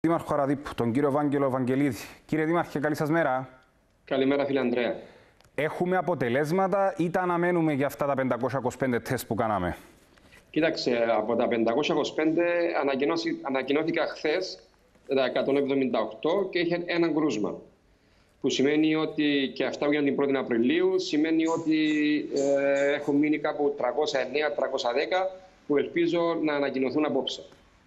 Δήμαρχο Αραδίππου, τον κύριο Βάγγελο Βαγγελίδη. Κύριε Δήμαρχε, καλή σας μέρα. Καλημέρα, φίλε Ανδρέα. Έχουμε αποτελέσματα ή τα αναμένουμε για αυτά τα 525 τεστ που κάναμε? Κοίταξε, από τα 525 ανακοινώθηκα χθες τα 178 και είχε έναν κρούσμα. Που σημαίνει ότι, και αυτά έγιναν την 1η Απριλίου, σημαίνει ότι έχουν μείνει κάπου 309-310 που ελπίζω να ανακοινωθούν απόψε.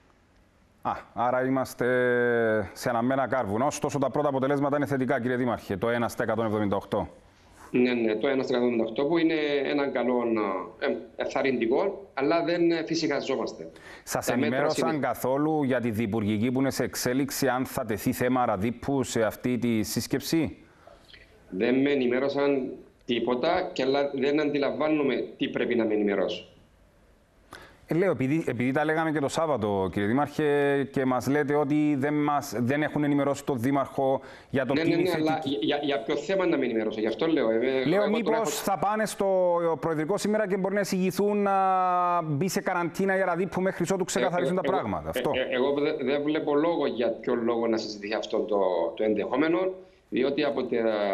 Άρα είμαστε σε αναμένα κάρβουνα. Ωστόσο, τα πρώτα αποτελέσματα είναι θετικά, κύριε Δήμαρχε. Το 1 στα 178. Ναι, το 1 στα 178 που είναι έναν καλό εθαρρυντικό, αλλά δεν φυσικαζόμαστε. Σας ενημέρωσαν καθόλου για τη διυπουργική που είναι σε εξέλιξη, αν θα τεθεί θέμα Αραδίππου σε αυτή τη σύσκεψη? Δεν με ενημέρωσαν τίποτα και δεν αντιλαμβάνομαι τι πρέπει να με ενημερώσω. Λέω, επειδή τα λέγαμε και το Σάββατο, κύριε Δήμαρχε, και μας λέτε ότι δεν έχουν ενημερώσει τον Δήμαρχο για το Ναι, αλλά για ποιο θέμα να με ενημερώσω, γι' αυτό λέω. Λέω, μήπως θα πάνε στο Προεδρικό σήμερα και μπορεί να εισηγηθούν να μπει σε καραντίνα η Αραδίππου μέχρι ότου ξεκαθαρίζουν τα πράγματα. Εγώ δεν βλέπω λόγο για ποιο λόγο να συζητηθεί αυτό το ενδεχόμενο, διότι από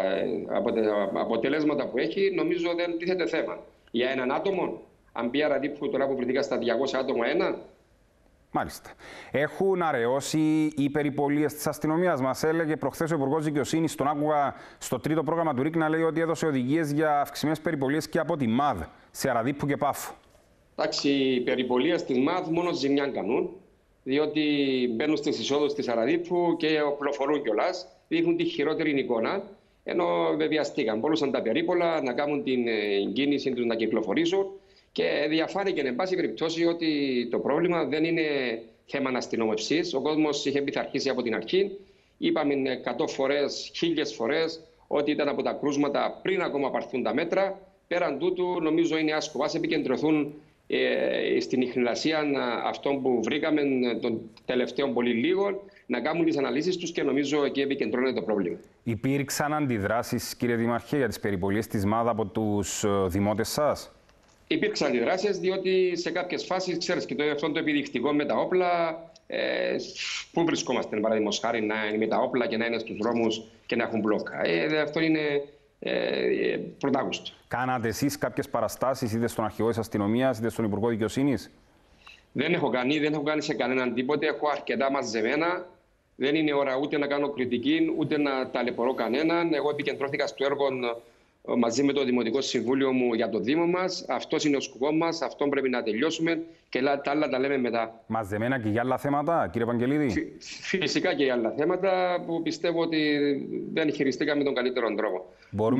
τα αποτελέσματα που έχει, νομίζω δεν τίθεται θέμα. Για έναν άτομο. Αν πει Αραδίππου τώρα που βρεθήκα στα 200 άτομα ένα. Μάλιστα. Έχουν αραιώσει οι περιπολίες της αστυνομίας. Μας έλεγε προχθές ο Υπουργός Δικαιοσύνης, τον άκουγα στο τρίτο πρόγραμμα του ΡΙΚ να λέει ότι έδωσε οδηγίες για αυξημένες περιπολίες και από τη ΜΑΔ σε Αραδίππου και Πάφο. Εντάξει, οι περιπολίες της ΜΑΔ μόνο ζημιά κάνουν, διότι μπαίνουν στις εισόδους της Αραδίππου και οπλοφορούν κιόλας, δείχνουν τη χειρότερη εικόνα. Ενώ βεβαιαστήκαν, μπορούσαν τα περίπολα να κάνουν την κίνηση τους να κυκλοφορήσουν. Και διαφάνηκε, εν πάση περιπτώσει, ότι το πρόβλημα δεν είναι θέμα αστυνόμευσης. Ο κόσμος είχε πειθαρχήσει από την αρχή. Είπαμε 100 φορές, 1000 φορές, ότι ήταν από τα κρούσματα πριν ακόμα πάρθουν τα μέτρα. Πέραν τούτου, νομίζω είναι άσκοπο. Ας επικεντρωθούν στην ιχνηλασία αυτών που βρήκαμε των τελευταίων πολύ λίγων, να κάνουν τις αναλύσεις τους και νομίζω εκεί επικεντρώνεται το πρόβλημα. Υπήρξαν αντιδράσεις, κύριε Δήμαρχε, για τις περιπολίες της ΜΑΔ από τους δημότες σας? Υπήρξαν αντιδράσεις, διότι σε κάποιες φάσεις, ξέρεις, και αυτό το επιδεικτικό με τα όπλα, πού βρισκόμαστε, παραδείγματος χάρη, να είναι με τα όπλα και να είναι στους δρόμους και να έχουν μπλόκα. Αυτό είναι πρωτάγουστο. Κάνατε εσείς κάποιες παραστάσεις, είτε στον αρχηγό της αστυνομίας, είτε στον Υπουργό Δικαιοσύνης? Δεν έχω κάνει σε κανέναν τίποτε. Έχω αρκετά μαζεμένα. Δεν είναι ώρα ούτε να κάνω κριτική, ούτε να ταλαιπωρώ κανέναν. Εγώ επικεντρώθηκα στο έργο μαζί με το Δημοτικό Συμβούλιο μου για το Δήμο μας. Αυτός είναι ο σκοπός μας, αυτόν πρέπει να τελειώσουμε και τα άλλα τα λέμε μετά. Μαζεμένα και για άλλα θέματα, κύριε Βαγγελίδη? Φυσικά και για άλλα θέματα που πιστεύω ότι δεν χειριστήκαμε με τον καλύτερο τρόπο. Μπορώ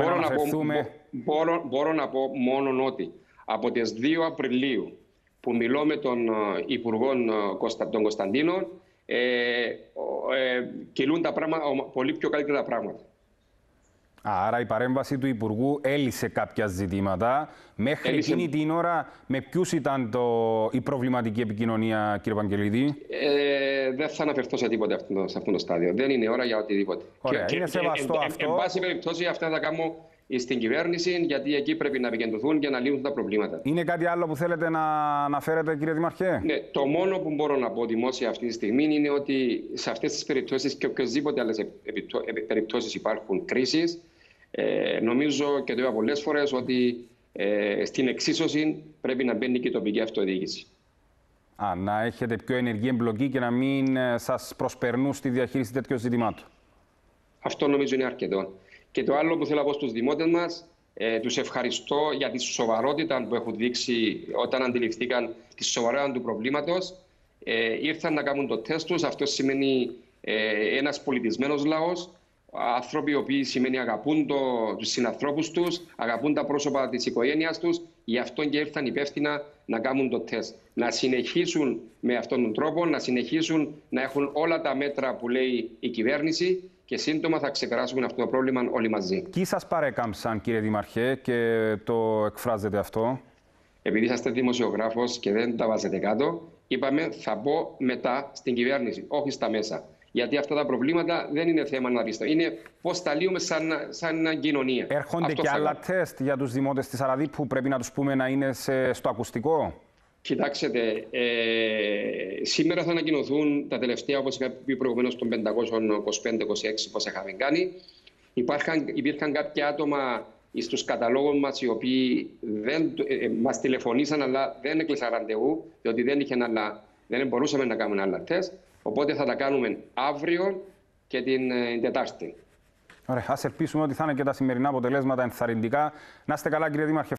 να πω μόνο ότι από τις 2 Απριλίου που μιλώ με τον Υπουργό τον Κωνσταντίνο, κυλούν τα πράγματα, πολύ πιο καλύτερα τα πράγματα. Άρα η παρέμβαση του Υπουργού έλυσε κάποια ζητήματα. Μέχρι εκείνη την ώρα, με ποιους ήταν η προβληματική επικοινωνία, κύριε Βαγγελίδη? Δεν θα αναφερθώ σε τίποτε σε αυτό το στάδιο. Δεν είναι ώρα για οτιδήποτε. Ωραία, είναι σεβαστό αυτό. Εν πάση περιπτώσει, αυτά θα κάνω στην κυβέρνηση, γιατί εκεί πρέπει να επικεντρωθούν και να λύσουν τα προβλήματα. Είναι κάτι άλλο που θέλετε να αναφέρετε, κύριε Δήμαρχε? Ναι, το μόνο που μπορώ να πω δημόσια αυτή τη στιγμή είναι ότι σε αυτές τις περιπτώσεις και οποιασδήποτε άλλες περιπτώσεις υπάρχουν κρίσεις, νομίζω και το είπα πολλές φορές ότι στην εξίσωση πρέπει να μπαίνει και η τοπική αυτοδιοίκηση. Να έχετε πιο ενεργή εμπλοκή και να μην σας προσπερνούν στη διαχείριση τέτοιων ζητημάτων. Αυτό νομίζω είναι αρκετό. Και το άλλο που θέλω να πω στους δημότες μας, τους ευχαριστώ για τη σοβαρότητα που έχουν δείξει όταν αντιληφθήκαν τη σοβαρότητα του προβλήματος. Ήρθαν να κάνουν το τεστ τους. Αυτό σημαίνει ένας πολιτισμένος λαός. Άνθρωποι οι οποίοι σημαίνει αγαπούν τους συνανθρώπους τους, αγαπούν τα πρόσωπα της οικογένειας τους, γι' αυτό και ήρθαν υπεύθυνα να κάνουν το τεστ. Να συνεχίσουν με αυτόν τον τρόπο, να συνεχίσουν να έχουν όλα τα μέτρα που λέει η κυβέρνηση και σύντομα θα ξεπεράσουμε αυτό το πρόβλημα όλοι μαζί. Ποιοι σας παρέκαμψαν, κύριε Δήμαρχε, και το εκφράζετε αυτό? Επειδή είσαστε δημοσιογράφος και δεν τα βάζετε κάτω, είπαμε θα πω μετά στην κυβέρνηση, όχι στα μέσα. Γιατί αυτά τα προβλήματα δεν είναι θέμα να δεις. Είναι πώς τα λύουμε σαν κοινωνία. Έρχονται και άλλα τεστ για τους δημότες της Αραδίππου που πρέπει να τους πούμε να είναι στο ακουστικό? Κοιτάξτε, σήμερα θα ανακοινωθούν τα τελευταία, όπως είχα πει προηγουμένως, των 525-26 πώς είχαμε κάνει. Υπήρχαν κάποια άτομα στους καταλόγους μας οι οποίοι μας τηλεφωνήσαν, αλλά δεν έκλεισαν ραντεβού, διότι δεν μπορούσαμε να κάνουμε άλλα τεστ. Οπότε θα τα κάνουμε αύριο και την Τετάρτη. Ωραία, ας ελπίσουμε ότι θα είναι και τα σημερινά αποτελέσματα ενθαρρυντικά. Να είστε καλά, κύριε Δήμαρχε.